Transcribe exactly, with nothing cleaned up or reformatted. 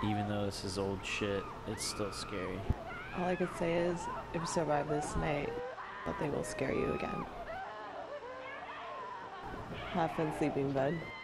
Even though this is old shit, it's still scary. All I could say is, if you survive this night, nothing will scare you again. Have fun sleeping, bud.